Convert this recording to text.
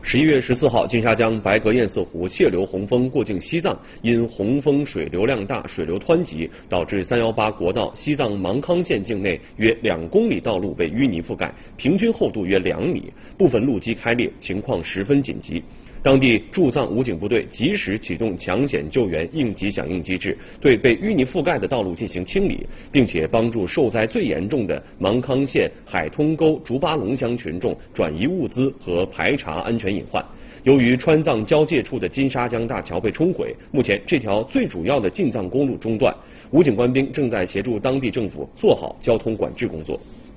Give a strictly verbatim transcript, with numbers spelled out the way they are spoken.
十一月十四号，金沙江白格堰塞湖泄流洪峰过境西藏，因洪峰水流量大、水流湍急，导致三一八国道西藏芒康县境内约两公里道路被淤泥覆盖，平均厚度约两米，部分路基开裂，情况十分紧急。当地驻藏武警部队及时启动抢险救援应急响应机制，对被淤泥覆盖的道路进行清理，并且帮助受灾最严重的芒康县海通沟竹巴龙乡群众转移物资和排查安全隐患。由于川藏交界处的金沙江大桥被冲毁，目前这条最主要的进藏公路中断，武警官兵正在协助当地政府做好交通管制工作。